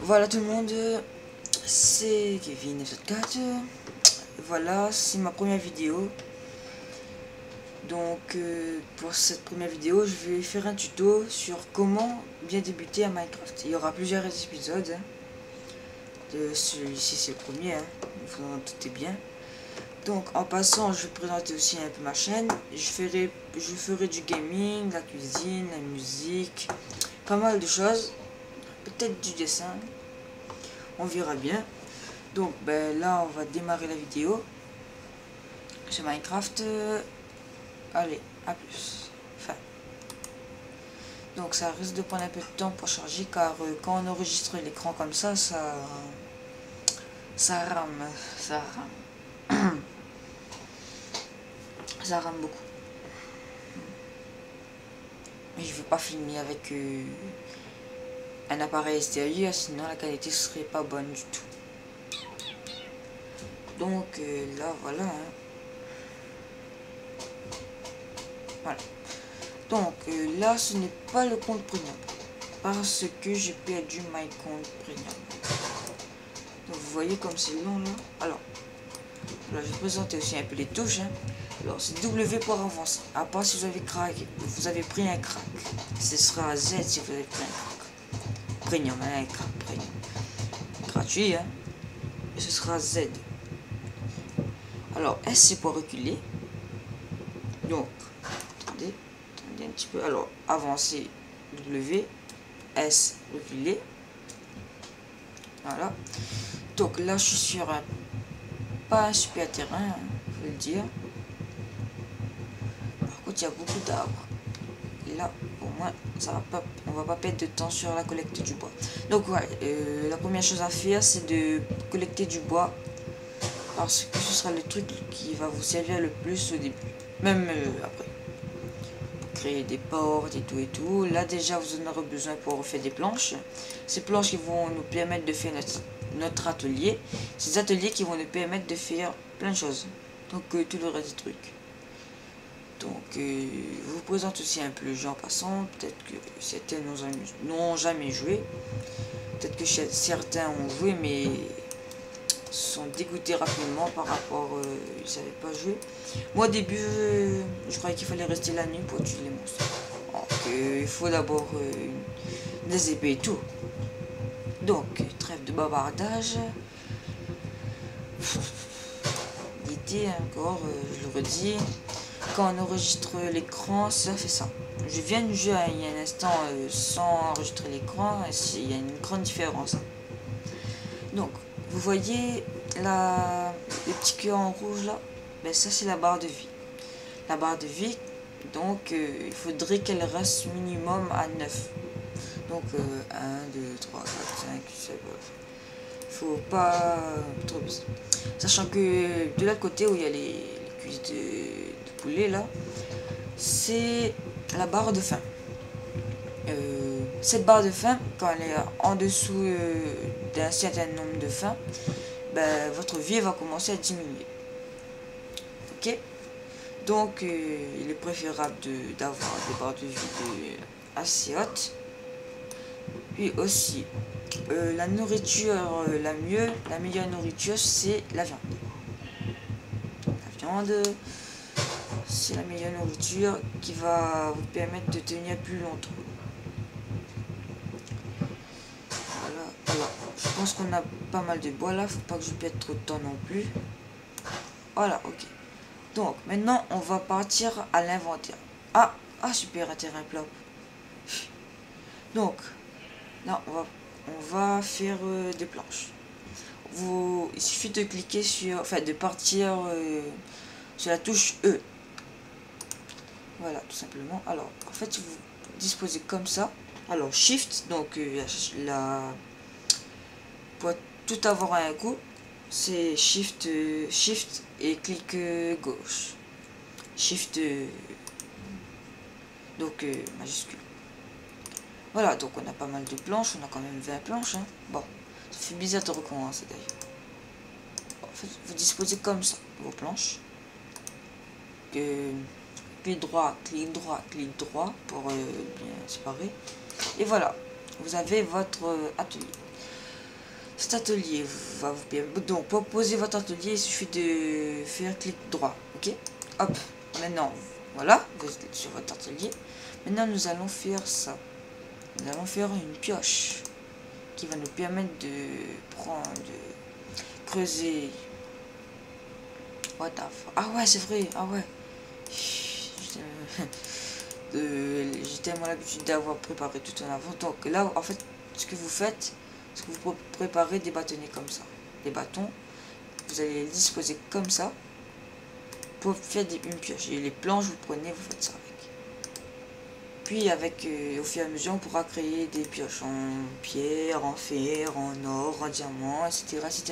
Voilà tout le monde, c'est Kevin F4. Voilà, c'est ma première vidéo. Donc pour cette première vidéo, je vais faire un tuto sur comment bien débuter à Minecraft. Il y aura plusieurs épisodes. Celui-ci c'est le premier, vous en doutez bien. Donc en passant, je vais présenter aussi un peu ma chaîne. Je ferai du gaming, la cuisine, la musique, pas mal de choses. Peut-être du dessin. On verra bien. Donc ben là on va démarrer la vidéo sur Minecraft. Allez, à plus. Fin. Donc ça risque de prendre un peu de temps pour charger, car quand on enregistre l'écran comme ça rame, ça rame beaucoup. Mais je veux pas filmer avec un appareil extérieur, sinon la qualité serait pas bonne du tout. Donc là voilà. Voilà. Donc là ce n'est pas le compte premium, parce que j'ai perdu my compte premium. Donc vous voyez comme c'est long là. Alors là je vais présenter aussi un peu les touches. Alors c'est W pour avancer. À part si vous avez pris un crack. Ce sera Z si vous avez pris un crack. Premium, un crack premium. Gratuit, Et ce sera Z. Alors S c'est pour reculer. Donc, attendez un petit peu. Alors, avancer W, S, reculer. Voilà. Donc là, je suis sur pas un super terrain, je veux le dire. Par contre, il y a beaucoup d'arbres. Et là, au moins, on va pas perdre de temps sur la collecte du bois. Donc, ouais, la première chose à faire, c'est de collecter du bois. Parce que ce sera le truc qui va vous servir le plus au début. Même après. Créer des portes et tout. Là, déjà, vous en aurez besoin pour refaire des planches. Ces planches qui vont nous permettre de faire notre atelier. Ces ateliers qui vont nous permettre de faire plein de choses. Donc, tout le reste des trucs. Donc, je vous présente aussi un peu le jeu en passant. Peut-être que certains n'ont jamais joué. Peut-être que certains ont joué, mais sont dégoûtés rapidement par rapport ils savaient pas jouer. Moi au début je croyais qu'il fallait rester la nuit pour tuer les monstres. Donc il faut d'abord des épées et tout. Donc trêve de bavardage. L'été encore, je le redis, quand on enregistre l'écran ça fait ça. Je viens de jouer il y a un instant sans enregistrer l'écran, il y a une grande différence. Donc vous voyez le petit cœur en rouge là, ben ça c'est la barre de vie. La barre de vie, donc il faudrait qu'elle reste minimum à 9. Donc 1, 2, 3, 4, 5, 7, il faut pas trop baisser. Sachant que de l'autre côté où il y a les cuisses de poulet là, c'est la barre de faim. Cette barre de faim, quand elle est en dessous d'un certain nombre de faim, ben, votre vie va commencer à diminuer. Ok, donc il est préférable d'avoir des barres de vie assez hautes. Puis aussi la nourriture la meilleure nourriture, c'est la viande. La viande, c'est la meilleure nourriture qui va vous permettre de tenir plus longtemps. Voilà. Alors je pense qu'on a pas mal de bois là, faut pas que je perde trop de temps non plus. Voilà, ok. Donc maintenant on va partir à l'inventaire. Ah super, un terrain plat. Donc là on va faire des planches. Il suffit de cliquer sur, de partir sur la touche E. Voilà, tout simplement. Alors en fait vous disposez comme ça. Alors Shift, donc pour tout avoir à un coup, c'est Shift et clic gauche. Shift donc majuscule. Voilà, donc on a pas mal de planches, on a quand même 20 planches. Bon, ça fait bizarre de recommencer d'ailleurs. En fait, vous disposez comme ça vos planches. Clic droit pour bien séparer. Et voilà, vous avez votre atelier. cet atelier va vous permettre. Donc, pour poser votre atelier, il suffit de faire clic droit. Ok. Hop. Maintenant, voilà. Vous êtes sur votre atelier. Maintenant, nous allons faire ça. Nous allons faire une pioche qui va nous permettre de prendre, de creuser. What the fuck? Ah ouais, c'est vrai. Ah ouais. J'ai tellement l'habitude d'avoir préparé tout en avant. Donc là, en fait, ce que vous faites, c'est que vous préparez des bâtonnets comme ça. Des bâtons, vous allez les disposer comme ça pour faire une pioche. Et les planches, vous prenez, vous faites ça avec. Puis avec, au fur et à mesure, on pourra créer des pioches en pierre, en fer, en or, en diamant, etc. etc.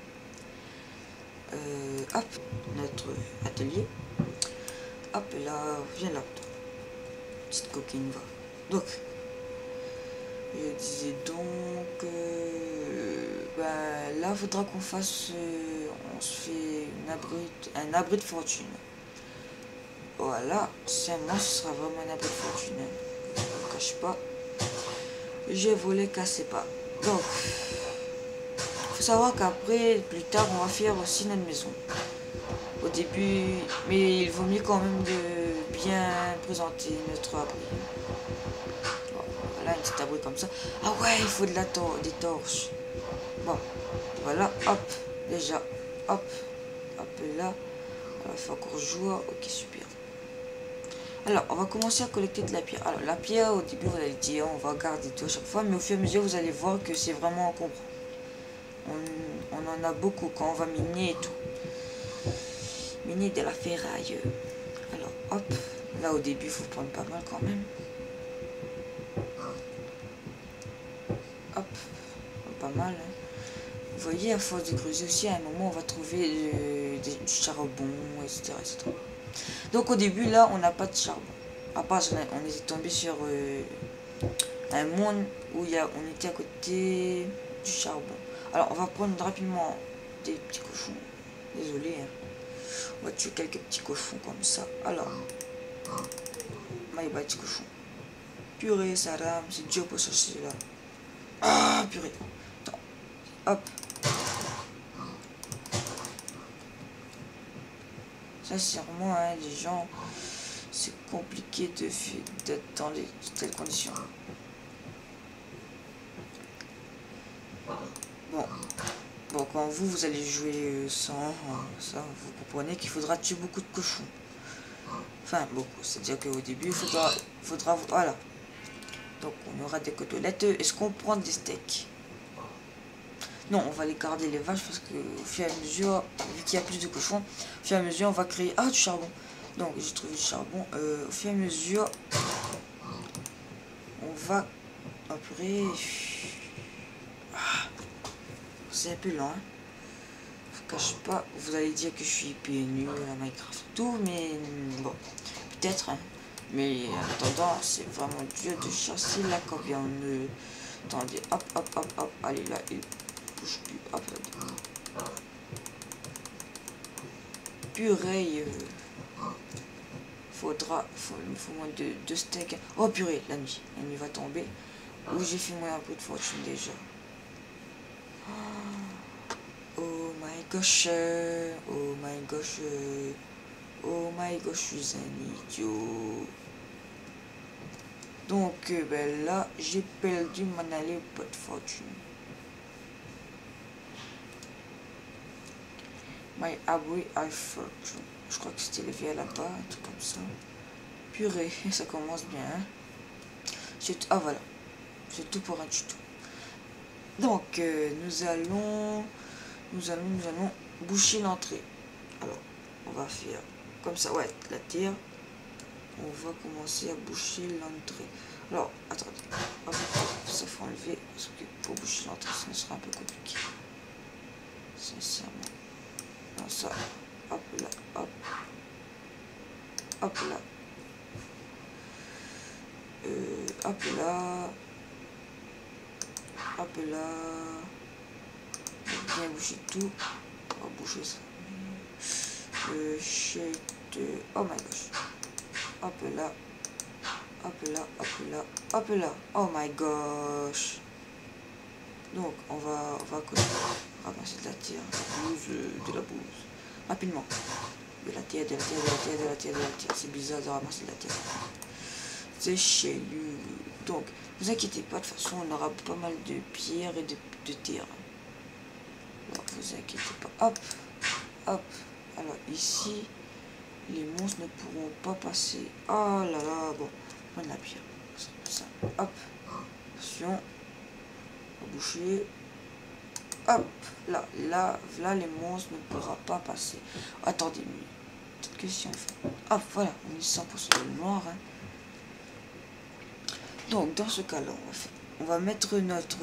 Hop, notre atelier. Hop, là, viens là. Petite coquine va. Donc, je disais donc, ben, là, il faudra qu'on fasse, on se fait un abri de fortune. Voilà, moi ce sera vraiment un abri de fortune. Je ne vous cache pas. J'ai volé, cassez pas. Donc, il faut savoir qu'après, plus tard, on va faire aussi notre maison. Au début, mais il vaut mieux quand même de bien présenter notre abri. Voilà, un petit abri comme ça. Ah ouais, il faut des torches. Bon, voilà, hop, déjà, hop, hop là. Il va faire encore jour. Ok, super. Alors, on va commencer à collecter de la pierre. Alors, la pierre, au début, vous allez dire, on va garder tout à chaque fois, mais au fur et à mesure, vous allez voir que c'est vraiment encombrant. On en a beaucoup quand on va miner et tout. Miner de la ferraille. Alors, hop, là, au début, il faut prendre pas mal quand même. Hop, pas mal. Hein. Vous voyez, à force de creuser aussi, à un moment, on va trouver du charbon, etc., etc. Donc, au début, là, on n'a pas de charbon. À part, on est tombé sur un monde où on était à côté du charbon. Alors, on va prendre rapidement des petits cochons. Désolé, hein. On va tuer quelques petits cochons comme ça. Alors, my bad, petit cochon. Purée, ça rame, c'est dur pour chercher là. Ah, purée. Attends. Hop. Sincèrement, hein, les gens, c'est compliqué d'être dans de telles conditions. Bon, quand vous allez jouer sans ça, vous comprenez qu'il faudra tuer beaucoup de cochons. Enfin, beaucoup. C'est-à-dire qu'au début, il faudra, voilà. Donc, on aura des côtelettes. Est-ce qu'on prend des steaks? Non, on va les garder les vaches parce que au fur et à mesure, vu qu'il y a plus de cochons, au fur et à mesure, on va créer du charbon. Donc, j'ai trouvé du charbon. Au fur et à mesure, on va apurer. C'est un peu lent. Hein. Je vous cache pas. Vous allez dire que je suis hyper nul à Minecraft et tout, mais bon, peut-être. Hein. Mais en attendant, c'est vraiment dur de chasser la caverne. Attendez, hop, hop, hop, hop. Allez là, il bouge plus. Hop là. Purée. Il me faut moins de steak. Oh purée, la nuit. La nuit va tomber. Où j'ai fait moi un peu de fortune déjà. Oh my gosh. Oh my gosh. Oh my gosh, je suis un idiot. Donc, ben là, j'ai perdu mon aller pas de fortune. My abri I fortune. Je crois que c'était le vers là-bas, un truc comme ça. Purée, ça commence bien. Hein. Ah voilà, c'est tout pour un tuto. Donc, nous allons boucher l'entrée. Alors, on va faire comme ça, ouais, la terre. On va commencer à boucher l'entrée. Alors, attendez, hop, ça faut enlever, parce que pour boucher l'entrée, ça sera un peu compliqué. Sincèrement. Non, ça, hop là, hop. Hop là. Hop là. Hop là. Bien boucher tout. On va boucher ça. Oh my gosh. Hop là. Hop là, hop là, hop là. Oh my gosh. Donc on va ramasser de la terre, de la bouse, rapidement. De la terre, de la terre, de la terre, de la terre, de la terre. C'est bizarre de ramasser de la terre. C'est chelou. Donc, vous inquiétez pas, de toute façon, on aura pas mal de pierres et de terre. Alors, vous inquiétez pas. Hop, hop. Alors, ici, les monstres ne pourront pas passer. Oh là là, bon, on prend de la pierre. Ça. Hop, attention. On va boucher. Hop, là, les monstres ne pourront pas passer. Attendez, mais peut-être que si on fait... Hop, voilà, on est 100% dans le noir, hein. Donc, dans ce cas-là, on va mettre notre...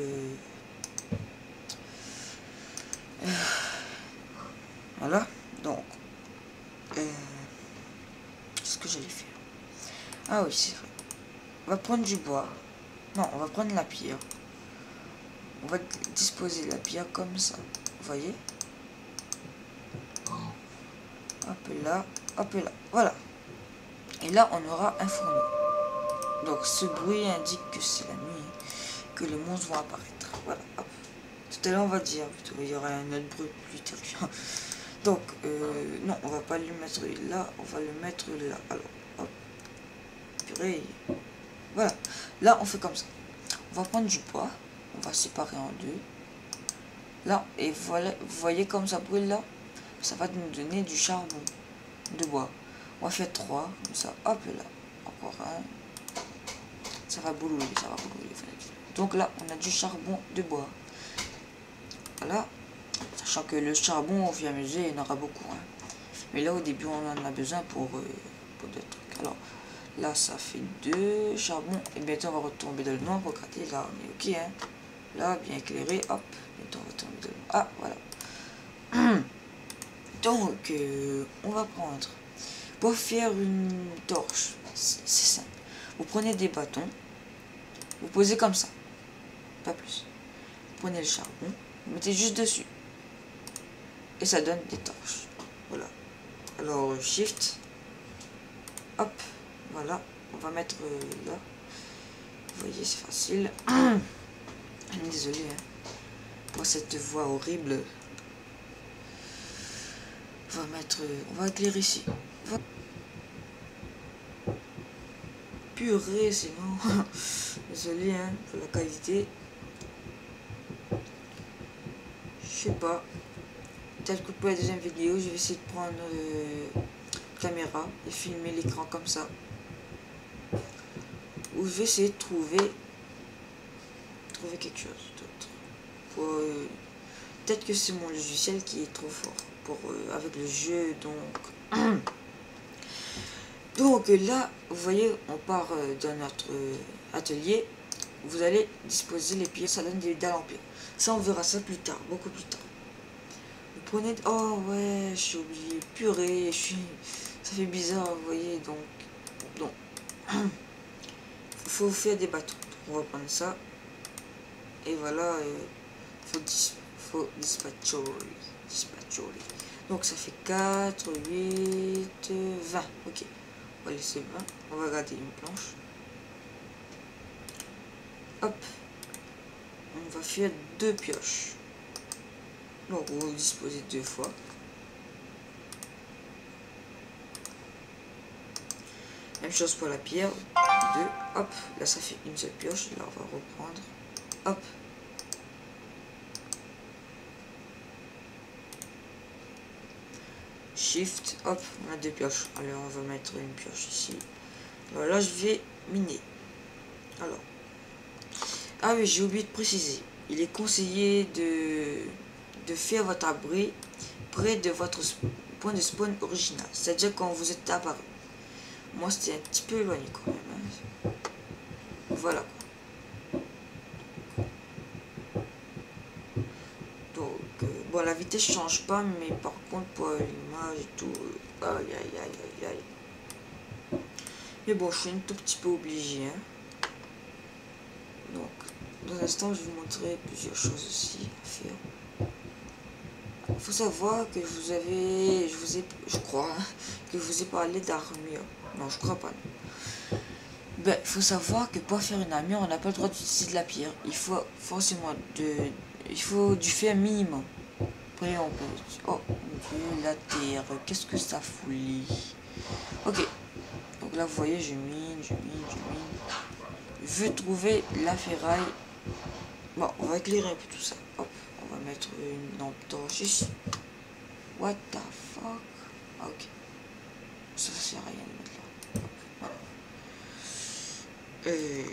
voilà, donc... ce que j'allais faire. Ah oui, c'est vrai. On va prendre du bois. Non, on va prendre la pierre. On va disposer la pierre comme ça. Vous voyez? Hop là, hop là. Voilà. Et là, on aura un fourneau. Donc, ce bruit indique que c'est la nuit, que les monstres vont apparaître. Voilà, hop. Tout à l'heure, on va dire, plutôt, il y aura un autre bruit plus tard. Donc, non, on va pas le mettre là, on va le mettre là. Alors, hop. Purée. Voilà. Là, on fait comme ça. On va prendre du bois. On va séparer en deux. Là, et voilà, vous voyez comme ça brûle là? Ça va nous donner du charbon de bois. On va faire 3, comme ça, hop là. Encore un. Ça va boulouler, ça va boulouler. Donc là, on a du charbon de bois. Voilà. Sachant que le charbon, au fur et à mesure, il y en aura beaucoup. Hein. Mais là, au début, on en a besoin pour des trucs. Alors, là, ça fait 2 charbons. Et bientôt, on va retomber dans le noir. Regardez, là, on est OK. Hein. Là, bien éclairé. Hop. Bientôt, on va tomber dans le noir. Ah, voilà. Donc, on va prendre... Pour faire une torche, c'est simple. Vous prenez des bâtons. Vous posez comme ça. Pas plus. Vous prenez le charbon. Vous mettez juste dessus. Et ça donne des torches. Voilà. Alors, shift. Hop. Voilà. On va mettre là. Vous voyez, c'est facile. Désolé hein, pour cette voix horrible. On va éclairer ici. Purée, sinon. Désolé hein, pour la qualité. Je sais pas. Peut-être que pour la deuxième vidéo, je vais essayer de prendre caméra et filmer l'écran comme ça. Ou je vais essayer de trouver quelque chose d'autre. Peut-être que c'est mon logiciel qui est trop fort avec le jeu, donc. Donc là, vous voyez, on part dans notre atelier. Vous allez disposer les pieds, ça donne des dalles en pierre. Ça, on verra ça plus tard, beaucoup plus tard. Vous prenez... Oh ouais, j'ai oublié. Purée, ça fait bizarre, vous voyez, donc... faut faire des bâtons. On va prendre ça. Et voilà, faut dispatcher. Donc ça fait 4, 8, 20. Ok. On va laisser 20. On va garder une planche. Hop. On va faire 2 pioches. Donc vous disposez 2 fois. Même chose pour la pierre. 2. Hop. Là ça fait une seule pioche. Là on va reprendre. Hop. Shift, hop, on a 2 pioches. Alors on va mettre une pioche ici. Alors là je vais miner. Alors. Ah oui, j'ai oublié de préciser. Il est conseillé de faire votre abri près de votre point de spawn original. C'est-à-dire quand vous êtes apparu. Moi c'était un petit peu éloigné quand même. Hein. Voilà. Donc, bon, la vitesse change pas, mais par contre pour l'image et tout, aïe aïe aïe aïe aïe. Mais bon, je suis un tout petit peu obligé. Hein. Donc, dans l'instant, je vais vous montrer plusieurs choses aussi à faire. Il faut savoir que je crois, hein, que je vous ai parlé d'armure. Non, je crois pas. Non. Ben, faut savoir que pour faire une armure, on n'a pas le droit d'utiliser de la pierre. Il faut forcément il faut du fer minimum. Après, on peut... Oh mon dieu, la terre, qu'est-ce que ça fout? Ok. Donc là, vous voyez, je mine. Je veux trouver la ferraille. Bon, on va éclairer un peu tout ça. Hop, on va mettre une lampe torche ici. What the fuck? Ah, ok. Ça sert à rien de mettre là. Hop, voilà.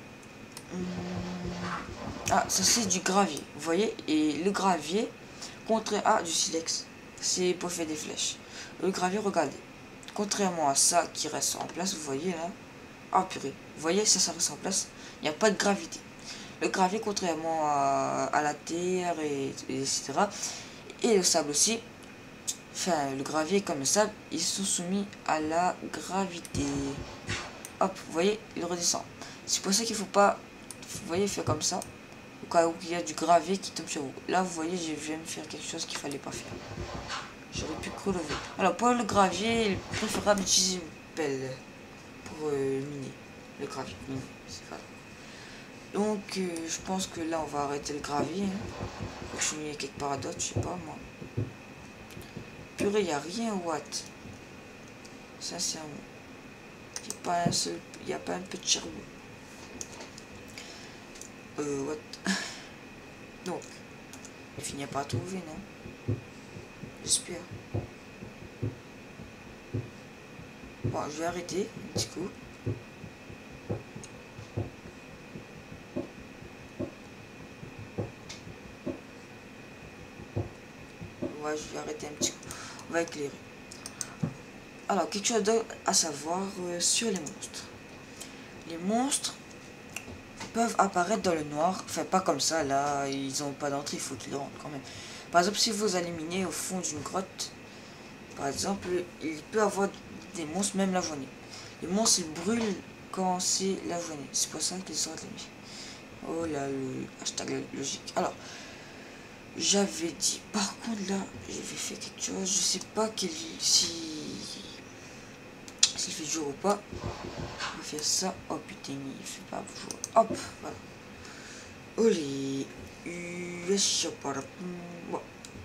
Ah, ça c'est du gravier. Vous voyez? Et le gravier, contraire à du silex, c'est pour faire des flèches. Le gravier, regardez. Contrairement à ça qui reste en place, vous voyez là. Ah purée. Vous voyez, ça reste en place. Il n'y a pas de gravité. Le gravier, contrairement à la terre, etc. Et le sable aussi. Enfin, le gravier comme le sable, ils sont soumis à la gravité. Hop, vous voyez, il redescend. C'est pour ça qu'il faut pas, vous voyez, faire comme ça. Au cas où il y a du gravier qui tombe sur vous. Là, vous voyez, je viens de faire quelque chose qu'il fallait pas faire. J'aurais pu relever. Alors, pour le gravier, il est préférable d'utiliser une pelle pour miner. Le gravier, miner, c'est pas. Donc, je pense que là, on va arrêter le gravier. Hein. Continuer quelque part d'autre, je sais pas moi. Purée, il n'y a rien, what? Sincèrement. Il n'y a pas un peu de charbon. What? Donc, il finit pas à trouver, non? J'espère. Bon, je vais arrêter un petit coup. Ouais, je vais arrêter un petit coup. On va éclairer. Alors, quelque chose à savoir sur les monstres. Les monstres peuvent apparaître dans le noir. Enfin, pas comme ça, là, ils n'ont pas d'entrée, il faut qu'ils rentrent quand même. Par exemple, si vous allez miner au fond d'une grotte, par exemple, il peut avoir des monstres même la journée. Les monstres, ils brûlent quand c'est la journée. C'est pour ça qu'ils sortent la nuit. Oh là, le hashtag logique. Alors, j'avais dit, par contre là, j'avais fait quelque chose, je sais pas s'il fait jour ou pas. On va faire ça. Oh putain, il fait pas jour. Hop, voilà. Oh les... Bon.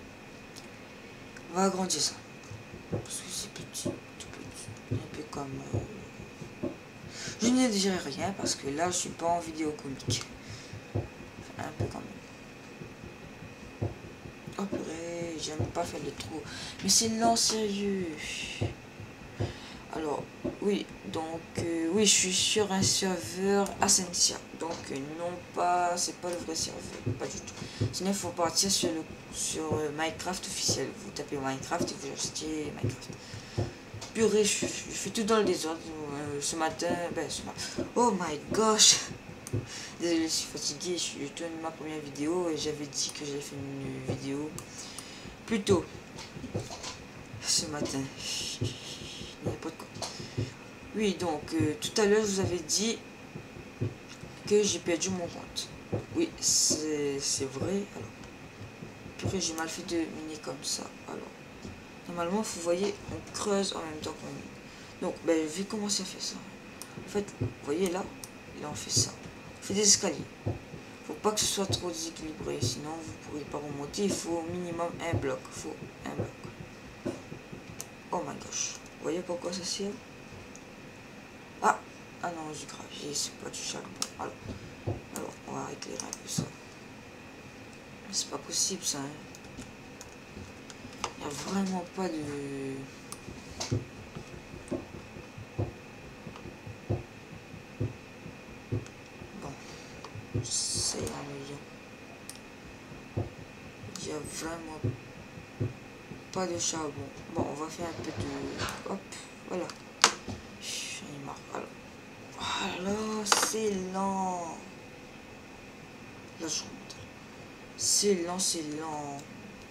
On va agrandir ça. Parce que c'est petit, tout petit. Un peu comme... Je ne dirai rien parce que là, je suis pas en vidéo comique. Enfin, un peu quand même. Oh purée, j'aime pas faire le trou. Mais c'est lent, sérieux. Alors, oui, donc, oui, je suis sur un serveur Ascensia. Donc, non pas, c'est pas le vrai serveur, pas du tout. Sinon, il faut partir sur Minecraft officiel. Vous tapez Minecraft et vous achetez Minecraft. Purée, je fais tout dans le désordre. Ce matin, oh my gosh. Désolé, je suis fatigué, je tourne ma première vidéo et j'avais dit que j'allais faire une vidéo plus tôt ce matin. N'importe quoi. Oui, donc tout à l'heure je vous avais dit que j'ai perdu mon compte. Oui, c'est vrai. Alors, purée, j'ai mal fait de miner comme ça. Alors, normalement, vous voyez, on creuse en même temps qu'on mine. Donc, ben, je vais commencer à faire ça. En fait, vous voyez là, on fait ça. On fait des escaliers. Faut pas que ce soit trop déséquilibré, sinon vous pourrez pas remonter. Il faut au minimum un bloc. Faut un bloc. Oh my gosh. Vous voyez pourquoi ça sert? Ah non, du gravier, c'est pas du charbon. Alors, on va éclairer un peu ça. C'est pas possible ça. Hein. Il n'y a vraiment pas de... Bon, c'est ennuyant. Il n'y a vraiment pas de charbon. Bon, on va faire un peu de... Hop, voilà. J'en ai marre. Alors, voilà, c'est lent. Là, je remonte. C'est lent, c'est lent.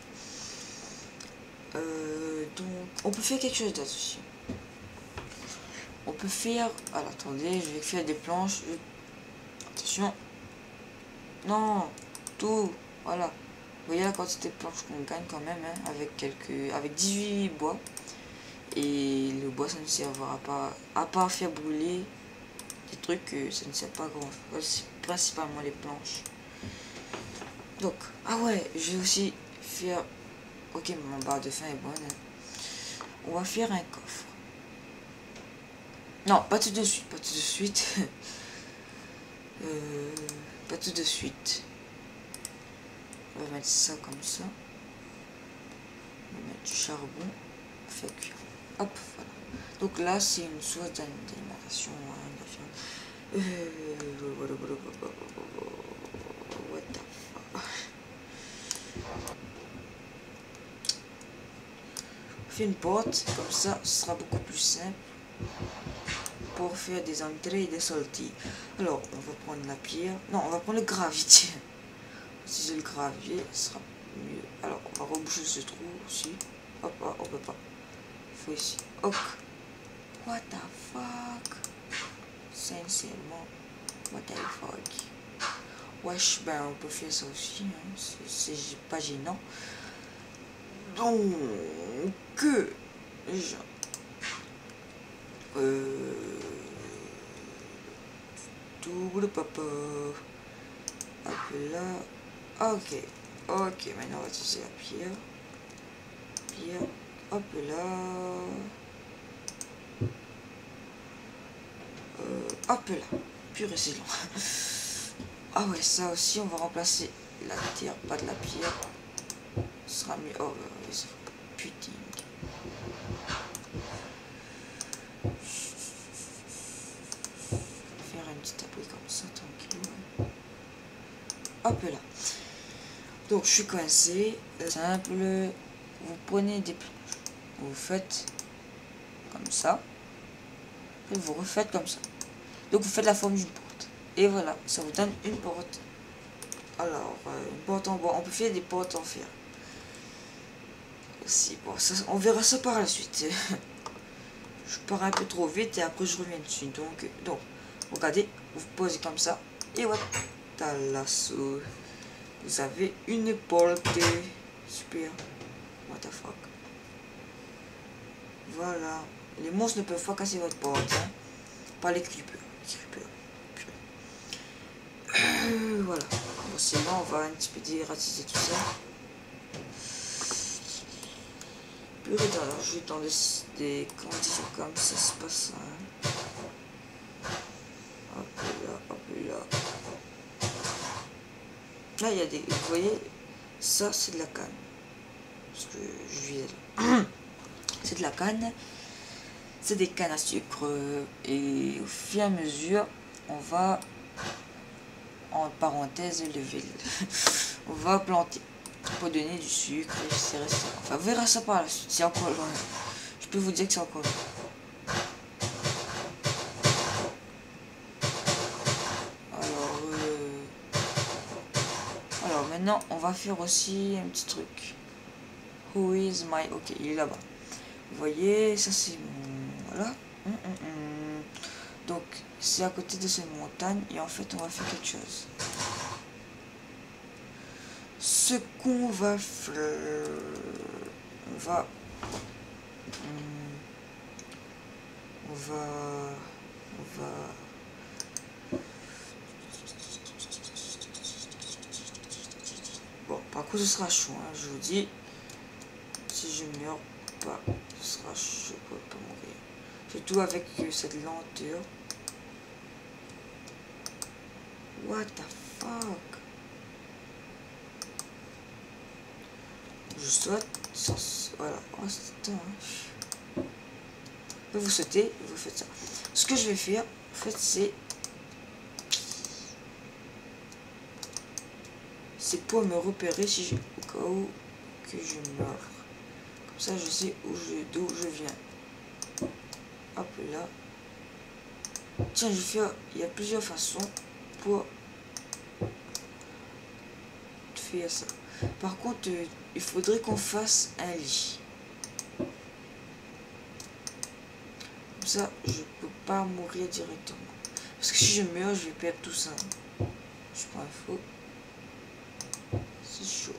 Donc, on peut faire quelque chose d'autre aussi. On peut faire... Alors, attendez, je vais faire des planches. Attention. Non, tout. Voilà. Vous voyez la quantité de planches qu'on gagne quand même, hein, avec 18 bois. Et le bois, ça ne servira pas à part faire brûler des trucs, ça ne sert pas à grand chose. C'est principalement les planches. Donc, ah ouais, je vais aussi faire... Ok, mon barre de fin est bonne. On va faire un coffre. Non, pas tout de suite, pas tout de suite. Pas tout de suite. On va mettre ça comme ça. On va mettre du charbon. On fait cuire. Hop, voilà. Donc là, c'est une source d'alimentation. What the fuck. On fait une porte, comme ça, ce sera beaucoup plus simple pour faire des entrées et des sorties. Alors, on va prendre la pierre. Non, on va prendre le gravier. Si j'ai le gravier, ce sera mieux. Alors, on va reboucher ce trou aussi. Hop, on peut pas. Il faut ici. Ok. What the fuck? Sincèrement. What the fuck? Wesh, ben on peut faire ça aussi. Hein. C'est pas gênant. Donc, double papa. Hop là. Ok. Ok, maintenant on va utiliser la pierre. Pierre. Hop là. Hop là. Purée, c'est long. Ah ouais, ça aussi, on va remplacer la terre, pas de la pierre. Ce sera mieux. Oh, putain. Faire un petit abri comme ça, tranquille. Hop là. Donc, je suis coincé. Simple. Vous prenez des planches. Vous faites comme ça. Et vous refaites comme ça. Donc, vous faites la forme d'une porte. Et voilà, ça vous donne une porte. Alors, une porte en bois. On peut faire des portes en fer. Si, bon, ça, on verra ça par la suite. Je pars un peu trop vite et après je reviens dessus. Donc regardez, vous posez comme ça. Et voilà, talasso. Vous avez une porte. Super. What the fuck. Voilà. Les monstres ne peuvent pas casser votre porte. Hein. Pas les creepers. Voilà. Bon, c'est bon, on va un petit peu dératiser tout ça. Purée, alors je vais dans des conditions comme ça se passe. Hein. Hop là, hop là. Là, il y a des... Vous voyez, ça, c'est de la canne. Parce que je vis là. C'est de la canne. C'est des cannes à sucre. Et au fur et à mesure, on va... En parenthèse, lever. On va planter. Pour donner du sucre, etc. Enfin, on verra ça par la suite. C'est encore loin. Je peux vous dire que c'est encore loin. Alors maintenant, on va faire aussi un petit truc. Who is my... Ok, il est là-bas. Vous voyez, ça c'est mon... Voilà. Donc, c'est à côté de cette montagne. Et en fait, on va faire quelque chose. Ce qu'on va faire... On va... Bon, par contre, ce sera chaud, hein, je vous dis. Si je meurs pas, ce sera chaud, je peux pas mourir. Surtout avec cette lenteur. What the fuck? Je saute, voilà, oh, c'est hein. Vous sautez, vous faites ça. Ce que je vais faire, en fait, c'est pour me repérer si j'ai au cas où que je meurs. Comme ça, je sais d'où je viens. Hop là. Tiens, je vais faire. Il y a plusieurs façons pour faire ça. Par contre, il faudrait qu'on fasse un lit. Comme ça, je peux pas mourir directement. Parce que si je meurs, je vais perdre tout ça. Je prends un faux. C'est chaud.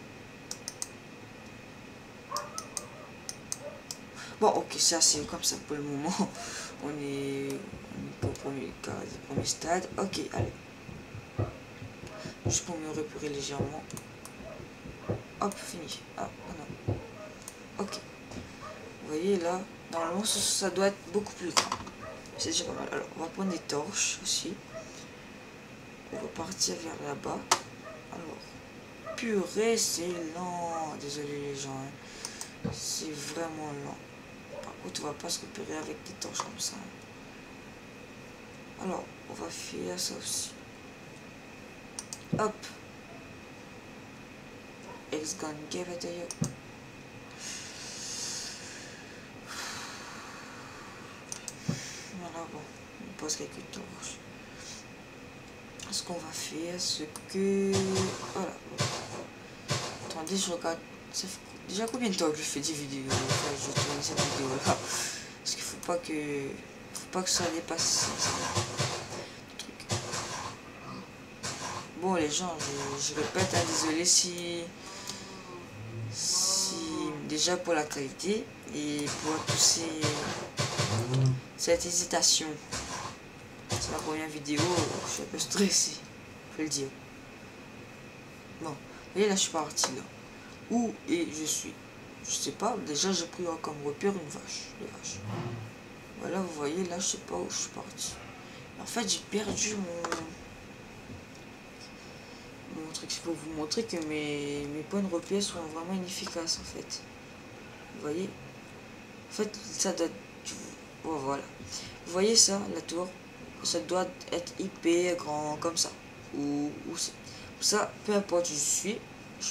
Bon, ok, c'est assez comme ça pour le moment. On est au premier cas du premier stade. Ok, allez. Juste pour me repérer légèrement. Hop, fini. Ah, non. Ok. Vous voyez là, normalement ça doit être beaucoup plus grand. C'est déjà pas mal. Alors, on va prendre des torches aussi. On va partir vers là-bas. Alors, purée, c'est lent. Désolé les gens. Hein. C'est vraiment lent. Par contre, on va pas se repérer avec des torches comme ça. Alors, on va faire ça aussi. Hop. X-Gun, give it to you. Voilà, bon. On pose quelques torches. Ce qu'on va faire, c'est que... Voilà. Attendez, je regarde. Ça fait déjà combien de temps que je fais des vidéos? Enfin, je tourne cette vidéo là. Parce qu'il faut pas que ça dépasse le truc. Bon les gens, je répète, hein, désolé si déjà pour la qualité et pour tous cette hésitation. C'est la première vidéo, je suis un peu stressé, faut le dire. Bon, vous voyez là je suis parti là. Où et je suis? Je sais pas, déjà j'ai pris comme repère une vache, les vaches. Voilà, vous voyez là, je sais pas où je suis parti. En fait, j'ai perdu mon truc. C'est pour vous montrer que mes points de repère sont vraiment inefficaces en fait. Vous voyez? En fait, ça doit... Oh, voilà. Vous voyez ça, la tour? Ça doit être hyper grand comme ça. Ou ça, peu importe où je suis, je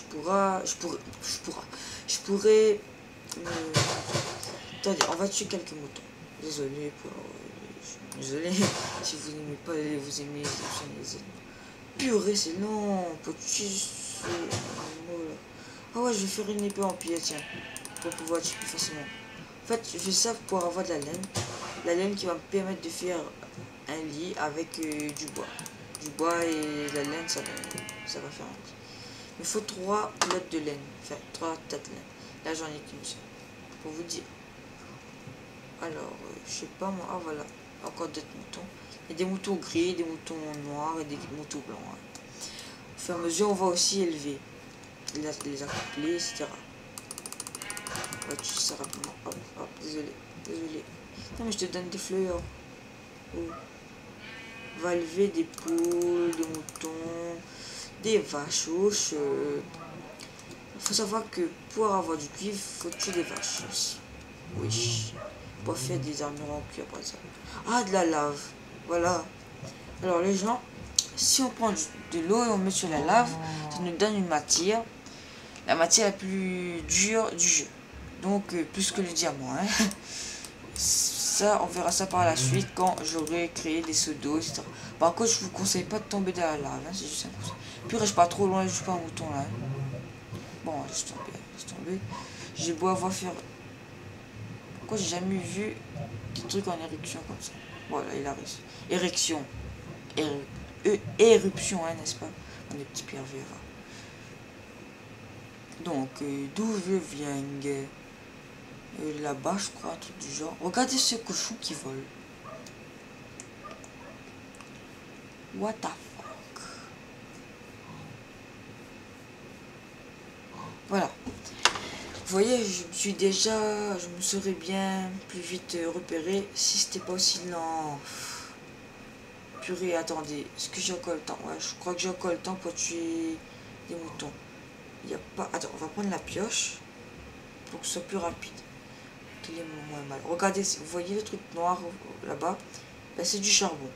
pourrais attendez, on va tuer quelques moutons. Désolé pour... désolé si vous n'aimez pas, vous aimez les ennemis. Purée, c'est long. On peut tuer ce mot là. Ah ouais, je vais faire une épée en pied, tiens. Pour pouvoir tuer plus facilement. En fait, je fais ça pour avoir de la laine. La laine qui va me permettre de faire un lit avec du bois. Du bois et la laine, ça va faire un lit. Il me faut 3 pelotes de laine. Enfin, 3 têtes de laine. Là, j'en ai qu'une seule. Pour vous dire. Alors, je sais pas moi. Ah, voilà. Encore d'autres moutons. Il y a des moutons gris, des moutons noirs et des moutons blancs. Hein. Au fur et à mesure, on va aussi élever les accoupler, etc. On va tuer ça rapidement. Hop, hop, désolé. Non, mais je te donne des fleurs. Oh. On va élever des poules, des moutons, des vaches. Il faut savoir que pour avoir du cuivre, il faut tuer des vaches aussi. Oui. Pour faire des armures en cuivre, par exemple. Ah, de la lave. Voilà. Alors, les gens, si on prend de l'eau et on met sur la lave, ça nous donne une matière. La matière la plus dure du jeu. Donc, plus que le diamant. Hein. Ça, on verra ça par la suite quand j'aurai créé des seaux d'eau, etc. Par contre, je vous conseille pas de tomber dans la lave. Hein, c'est juste un conseil. Puis, je suis pas trop loin, je suis pas un mouton là. Hein. Bon, laisse tomber. J'ai beau avoir faire... Pourquoi j'ai jamais vu des trucs en éruption comme ça? Voilà, il arrive. Érection. Éruption, hein, n'est-ce pas? On est petits pervers. Donc, d'où je viens? Là-bas, je crois, un truc du genre. Regardez ce cochon qui vole. What the fuck? Voilà. Vous voyez, je me serais bien plus vite repéré si c'était pas aussi lent. Purée, attendez, est-ce que j'ai encore le temps? Ouais, je crois que j'ai encore le temps pour tuer des moutons. Il n'y a pas... Attends, on va prendre la pioche pour que ce soit plus rapide. Qu'il est moins mal. Regardez, vous voyez le truc noir là-bas? Ben, c'est du charbon.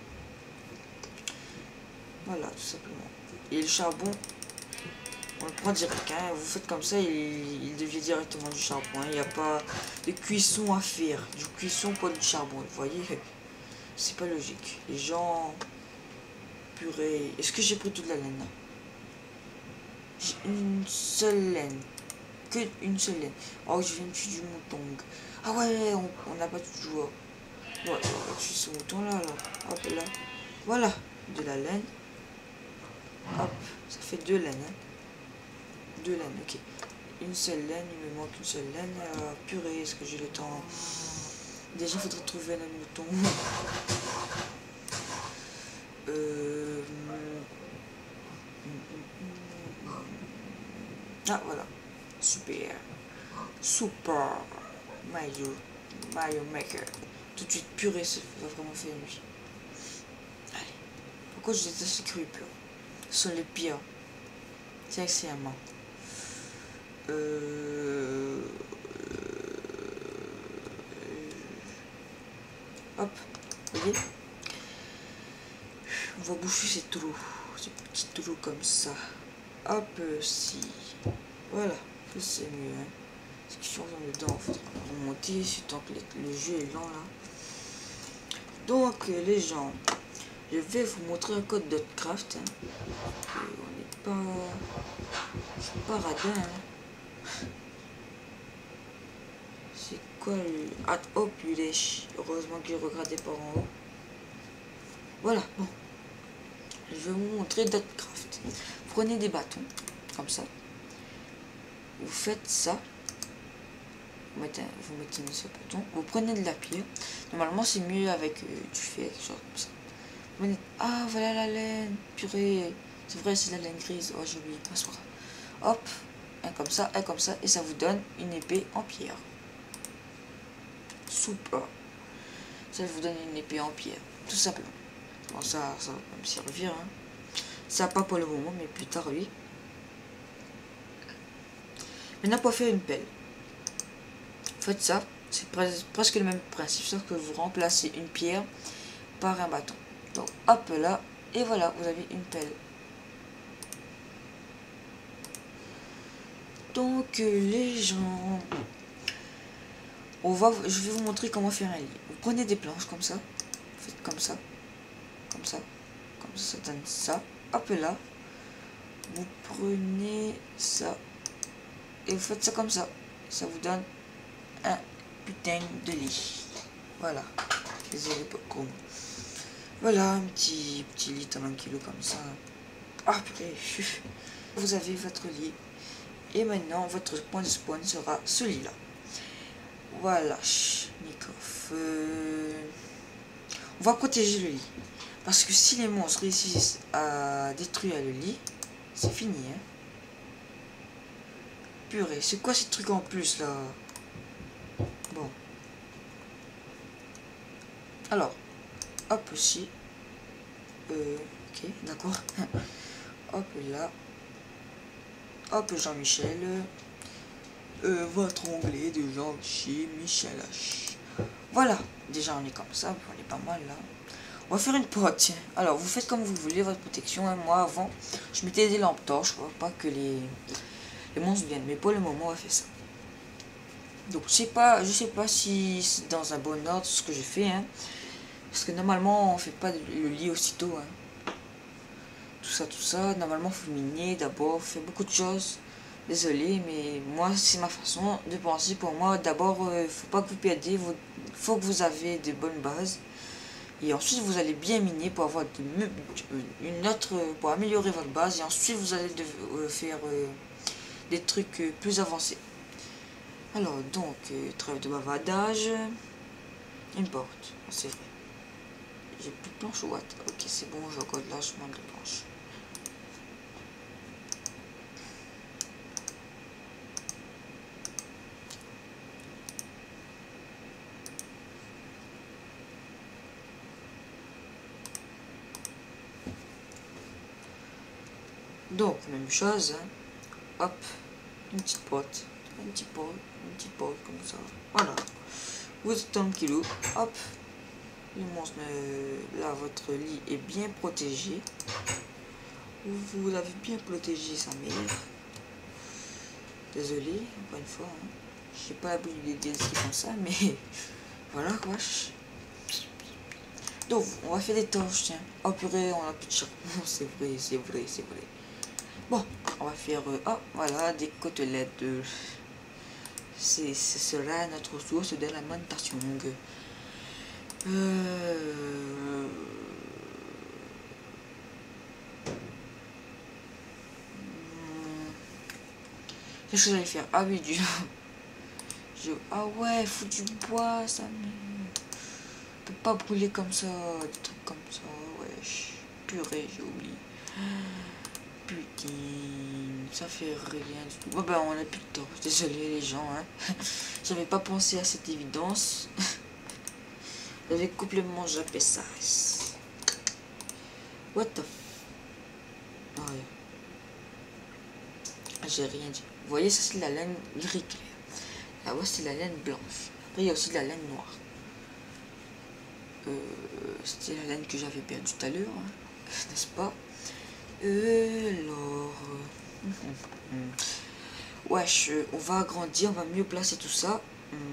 Voilà, tout simplement. Et le charbon, on le prend direct. Hein. Vous faites comme ça, il devient directement du charbon. Hein. Il n'y a pas de cuisson à faire. Du cuisson pour du charbon. Vous voyez? C'est pas logique. Les gens... Purée. Est-ce que j'ai pris toute la laine? J'ai une seule laine. Que une seule laine. Oh, je viens de tuer du mouton. Ah ouais, on n'a pas toujours. Ouais, on va tuer ce mouton là alors. Hop là. Voilà. De la laine. Hop. Ça fait 2 laines. Hein. 2 laines, ok. Une seule laine, il me manque une seule laine. Purée, est-ce que j'ai le temps? Déjà, il faudrait trouver un autre mouton. Ah voilà, super, super Mario Maker. Tout de suite purée, ça va vraiment faire nuit. Allez, pourquoi je déteste ces creepers? Ce sont les pires. C'est excellent. Hop, vous voyez, on va boucher ces trous, ces petits trous comme ça. Hop, si. Voilà, c'est mieux. Hein. Ce qui change dedans, il faudra remonter, tant que le jeu est lent là. Donc, les gens, je vais vous montrer un code .craft. Hein. On n'est pas radin. Hein. C'est quoi le... Ah, hop, il est... Heureusement qu'il regardait par en haut. Voilà, bon. Je vais vous montrer .craft. Prenez des bâtons, comme ça. Vous faites ça. Vous mettez une seule bâton. Vous prenez de la pierre. Normalement, c'est mieux avec du fer, quelque chose comme ça. Vous mettez... Ah, voilà la laine. Purée. C'est vrai, c'est la laine grise. Oh, j'ai oublié. Pas sûr. Hop. Un comme ça, un comme ça. Et ça vous donne une épée en pierre. Super. Ça vous donne une épée en pierre. Tout simplement. Bon, ça va pas me servir. Hein. Ça pas pour le moment, mais plus tard, oui. Maintenant, pour faire une pelle. Faites ça. C'est presque le même principe, sauf que vous remplacez une pierre par un bâton. Donc, hop là. Et voilà, vous avez une pelle. Donc, les gens... je vais vous montrer comment faire un lit. Vous prenez des planches comme ça. Vous faites comme ça. Comme ça. Comme ça, ça donne ça. Hop là. Vous prenez ça. Et vous faites ça comme ça. Ça vous donne un putain de lit. Voilà. Désolé pour con. Voilà, un petit lit tranquille comme ça. Ah purée. Vous avez votre lit. Et maintenant, votre point de spawn sera ce lit-là. Voilà. Nikov. On va protéger le lit. Parce que si les monstres réussissent à détruire le lit, c'est fini. Hein. Purée, c'est quoi ces trucs en plus là? Bon. Alors, hop aussi. Ok, d'accord. Hop là. Hop Jean-Michel. Votre onglet de Jean-Michel H. Voilà. Déjà on est comme ça, on est pas mal là. On va faire une porte, tiens. Alors vous faites comme vous voulez votre protection. Hein. Moi avant, je mettais des lampes torches pour pas que les monstres viennent. Mais pour le moment on va faire ça. Donc je sais pas si c'est dans un bon ordre ce que j'ai fait. Hein. Parce que normalement on fait pas le lit aussitôt. Hein. Tout ça. Normalement faut miner d'abord, faire beaucoup de choses. Désolé, mais moi c'est ma façon de penser. Pour moi d'abord faut pas que vous perdiez, faut que vous avez de bonnes bases. Et ensuite vous allez bien miner pour avoir pour améliorer votre base. Et ensuite vous allez faire des trucs plus avancés. Alors donc trêve de bavardage. Une porte, c'est vrai. J'ai plus de planche ou what? Ok, c'est bon, je regarde là, je manque de planche. Donc, même chose, hein. Hop, une petite porte, une petite porte comme ça. Voilà. Vous êtes tranquillou, hop. Le monstre, là, votre lit est bien protégé. Vous l'avez bien protégé, sa mère. Désolé, encore une fois. Hein. Je sais pas l'habitude des DLC comme ça, mais voilà quoi. Donc, on va faire des torches, tiens. Oh purée, on a plus de charbon. C'est vrai. Bon, on va faire, voilà, des côtelettes. Ce sera notre source de l'alimentation. Qu'est-ce que j'allais faire? Ah oui, ah ouais, faut du bois, ça. On peut pas brûler comme ça, des trucs comme ça, wesh. purée, j'ai oublié. Putain, ça fait rien du tout. Bon ben on a plus de temps, désolé les gens, hein. J'avais pas pensé à cette évidence. J'avais complètement zappé ça. What the f... Oh, yeah. J'ai rien dit. Vous voyez, ça c'est la laine gris clair. Là-bas c'est la laine blanche. Après il y a aussi de la laine noire. C'était la laine que j'avais perdue tout à l'heure, hein, n'est-ce pas? Alors... wesh, on va agrandir, on va mieux placer tout ça.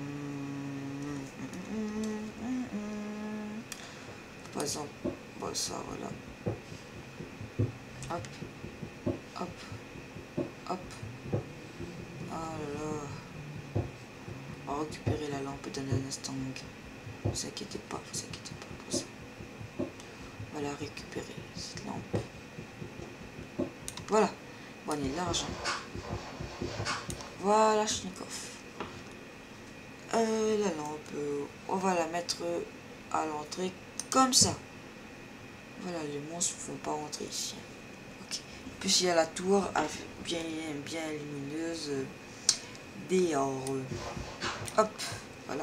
Par exemple, bon, ça, voilà. Hop, hop, hop. Alors, on va récupérer la lampe dans un instant. Ne vous inquiétez pas, vous inquiétez pas pour ça. On va la récupérer, cette lampe. Voilà. Bon, on est large. Hein. Voilà, Schnikov. La lampe, on va la mettre à l'entrée comme ça. Voilà, les monstres ne vont pas rentrer ici. Ok. Puis il y a la tour bien lumineuse dehors. Hop, voilà.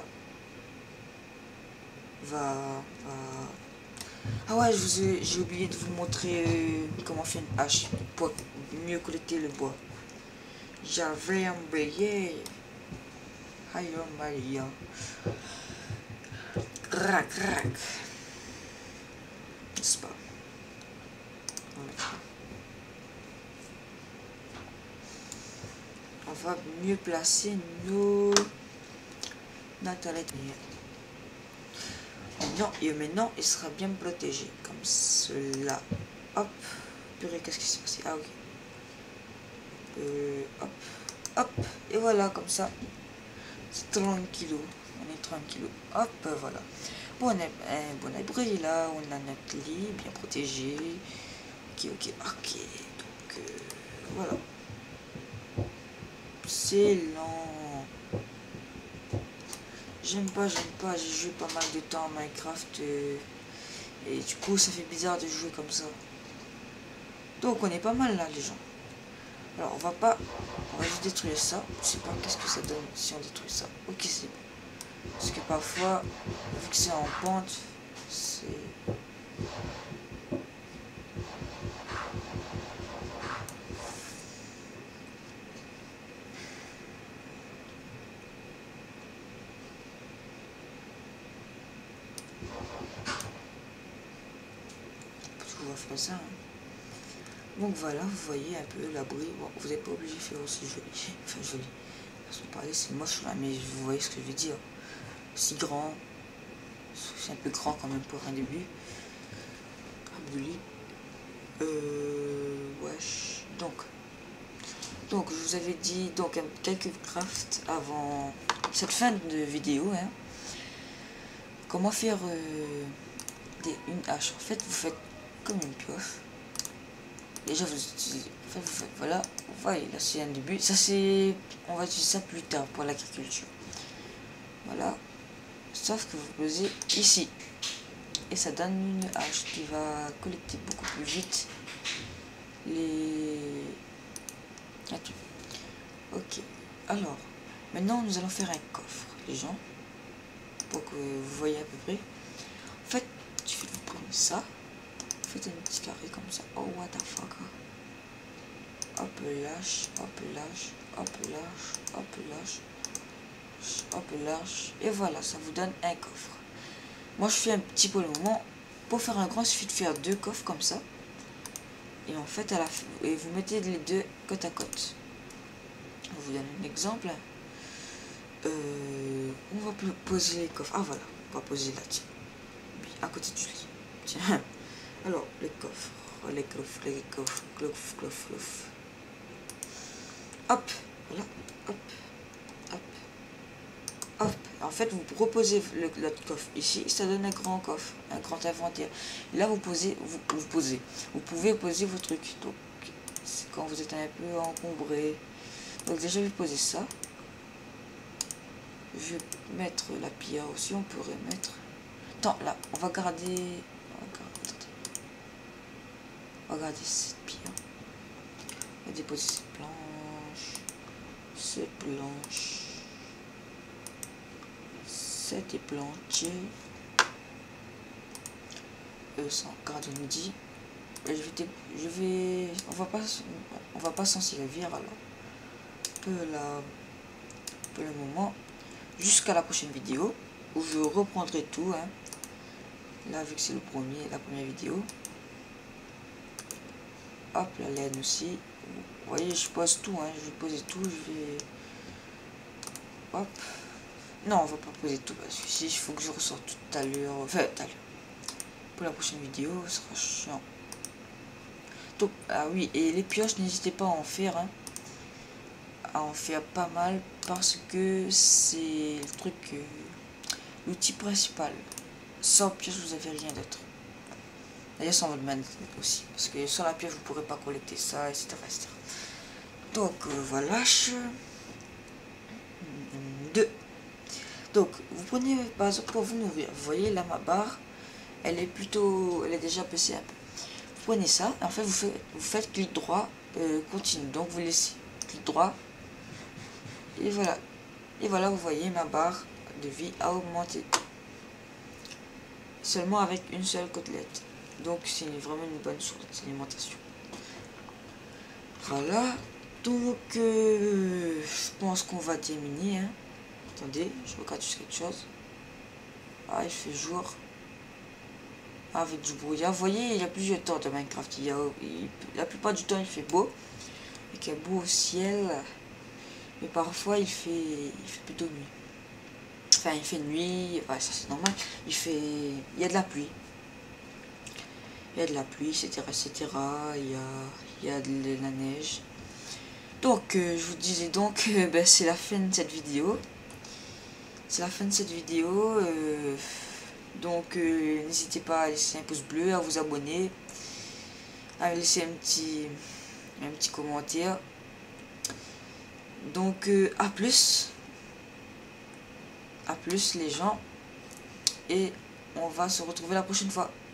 Ah ouais, j'ai oublié de vous montrer comment faire une hache pour mieux collecter le bois. J'avais oublié. Aïe, Maria. Crac, crac. N'est-ce pas? On va mieux placer notre lettre. Non, et maintenant il sera bien protégé comme cela. Hop, purée, qu'est-ce qui s'est passé? Ah ok. Hop, hop, et voilà comme ça. C'est tranquillou, on est tranquillou. Hop, voilà. Bon, on a un bon abri là, on a notre lit bien protégé. Ok, ok, ok. Donc voilà. C'est lent. J'aime pas, j'ai joué pas mal de temps à Minecraft et du coup ça fait bizarre de jouer comme ça. Donc on est pas mal là les gens. Alors on va juste détruire ça. Je sais pas qu'est-ce que ça donne si on détruit ça. Ok, c'est bon. Parce que parfois, vu que c'est en pente, c'est... On va faire ça. Hein. Donc voilà, vous voyez un peu l'abri. Bon, vous n'êtes pas obligé de faire aussi joli. Enfin joli. Parce que parler c'est moche là, mais vous voyez ce que je veux dire. Si grand. C'est un peu grand quand même pour un début. Abduli. Wesh. Donc je vous avais dit donc quelques crafts avant cette fin de vidéo. Hein. Comment faire une hache. En fait, vous faites comme une pioche. Déjà, vous utilisez. En fait, vous faites, voilà. Vous voyez, là, c'est un début. Ça, c'est. On va utiliser ça plus tard pour l'agriculture. Voilà. Sauf que vous posez ici. Et ça donne une hache qui va collecter beaucoup plus vite les. Ok. Alors, maintenant, nous allons faire un coffre, les gens. Pour que vous voyez à peu près. En fait, il suffit de vous prendre ça. Faites un petit carré comme ça. Oh, what the fuck. Hop, lâche, hop, lâche, hop, lâche, hop, lâche, hop, lâche. Et voilà, ça vous donne un coffre. Moi, je fais un petit peu le moment. Pour faire un grand, il suffit de faire 2 coffres comme ça. Et en fait, à la fin, et vous mettez les deux côte à côte. Je vous donne un exemple. On va poser les coffres. Ah, voilà, on va poser là, tiens. À côté du lit. Tiens. Alors, les coffres. Hop, voilà, hop, hop, hop. En fait, vous reposez l'autre coffre ici, ça donne un grand coffre, un grand inventaire. Et là, vous pouvez poser vos trucs. Donc, c'est quand vous êtes un peu encombré. Donc déjà, je vais poser ça. Je vais mettre la pierre aussi, on pourrait mettre. Attends, là, on va garder. Regardez cette pierre. On va déposer cette planche. Cette planche. Cette est planchée. Sans garde on dit. On va pas s'en servir alors. Peu le moment. Jusqu'à la prochaine vidéo. Où je reprendrai tout. Hein. Là, vu que c'est la première vidéo. Hop, la laine aussi. Vous voyez, je pose tout. Hein. Je vais poser tout. Je vais... Hop. Non, on va pas poser tout. Parce que si, il faut que je ressorte tout à l'heure. Enfin, tout à l'heure. Pour la prochaine vidéo, ce sera chiant. Donc, ah oui, et les pioches, n'hésitez pas à en faire. Hein. À en faire pas mal. Parce que c'est le truc... l'outil principal. Sans pioche, vous n'avez rien d'autre. D'ailleurs, sans votre manette aussi. Parce que sans la pioche, vous ne pourrez pas collecter ça, etc. etc. Donc, voilà. 2. Donc, vous prenez, par exemple, pour vous nourrir. Vous voyez, là, ma barre, elle est déjà baissée un peu. Vous prenez ça, en fait, vous faites clic droit, continue. Donc, vous laissez clic droit. Et voilà. Et voilà, vous voyez, ma barre de vie a augmenté. Seulement avec une seule côtelette. Donc c'est vraiment une bonne source d'alimentation. Voilà. Donc je pense qu'on va terminer. Hein. Attendez, je regarde juste quelque chose. Ah, il fait jour. Avec du brouillard. Vous voyez, il y a plusieurs temps de Minecraft. La plupart du temps il fait beau. Avec un beau ciel. Mais parfois il fait plutôt nuit. Enfin, il fait nuit, ouais, ça c'est normal. Il y a de la pluie. Il y a de la pluie, etc. etc. Il y a de la neige. Donc, je vous disais donc, ben, c'est la fin de cette vidéo. C'est la fin de cette vidéo. Donc, n'hésitez pas à laisser un pouce bleu, à vous abonner, à laisser un petit commentaire. Donc, à plus. À plus les gens. Et on va se retrouver la prochaine fois.